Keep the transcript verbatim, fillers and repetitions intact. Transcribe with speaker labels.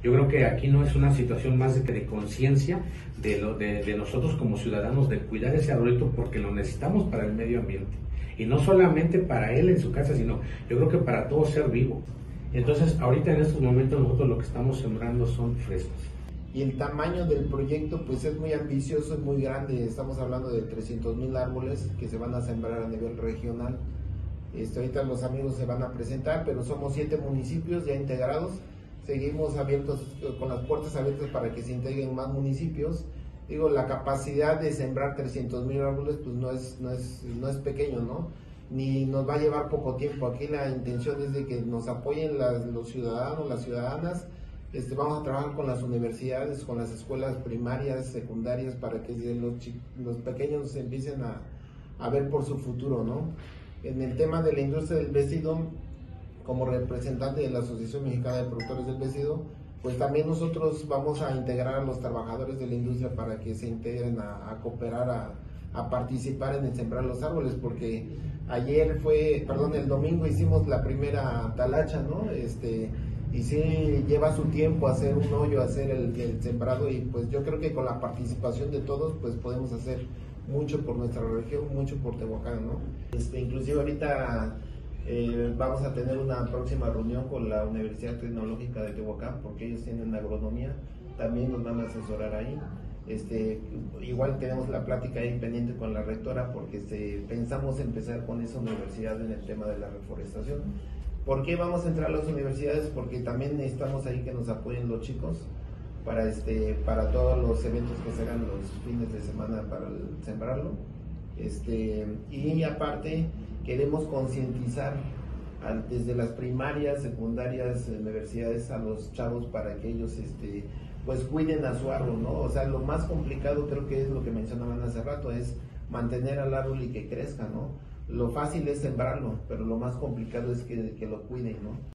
Speaker 1: Yo creo que aquí no es una situación más de que de conciencia de, lo, de, de nosotros como ciudadanos de cuidar ese arbolito porque lo necesitamos para el medio ambiente. Y no solamente para él en su casa, sino yo creo que para todo ser vivo. Entonces, ahorita en estos momentos nosotros lo que estamos sembrando son fresnos.
Speaker 2: Y el tamaño del proyecto pues es muy ambicioso, es muy grande. Estamos hablando de trescientos mil árboles que se van a sembrar a nivel regional. Este, ahorita los amigos se van a presentar, pero somos siete municipios ya integrados. Seguimos abiertos, con las puertas abiertas para que se integren más municipios. Digo, la capacidad de sembrar trescientos mil árboles pues no es, no es, no es pequeño, ¿no? Ni nos va a llevar poco tiempo. Aquí la intención es de que nos apoyen las, los ciudadanos, las ciudadanas. Este, vamos a trabajar con las universidades, con las escuelas primarias, secundarias, para que los, los pequeños empiecen a, a ver por su futuro, ¿no? En el tema de la industria del vestido, como representante de la Asociación Mexicana de Productores del Vestido, pues también nosotros vamos a integrar a los trabajadores de la industria para que se integren a, a cooperar, a, a participar en el sembrar los árboles, porque ayer fue, perdón, el domingo hicimos la primera talacha, ¿no? Este, y sí lleva su tiempo hacer un hoyo, hacer el, el sembrado, y pues yo creo que con la participación de todos pues podemos hacer mucho por nuestra región, mucho por Tehuacán, ¿no? Este, inclusive ahorita eh, vamos a tener una próxima reunión con la Universidad Tecnológica de Tehuacán, porque ellos tienen agronomía, también nos van a asesorar ahí. Este, igual tenemos la plática ahí pendiente con la rectora, porque este, pensamos empezar con esa universidad en el tema de la reforestación. ¿Por qué vamos a entrar a las universidades? Porque también necesitamos ahí que nos apoyen los chicos para, este, para todos los eventos que se hagan los fines de semana para el, sembrarlo. Este, y aparte queremos concientizar desde las primarias, secundarias, universidades a los chavos para que ellos este, pues cuiden a su árbol, ¿no? O sea, lo más complicado creo que es lo que mencionaban hace rato, es mantener al árbol y que crezca, ¿no? Lo fácil es sembrarlo, pero lo más complicado es que, que lo cuiden, ¿no?